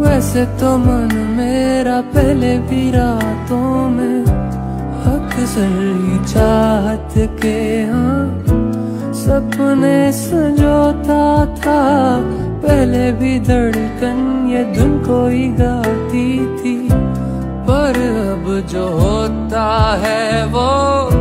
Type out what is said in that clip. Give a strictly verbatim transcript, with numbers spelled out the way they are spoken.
वैसे तो मन मेरा पहले भी रातों में अक्सर ही चाहत के हाँ सपने संजोता था। पहले भी धड़कन ये धुन कोई गाती थी, पर अब जो होता है वो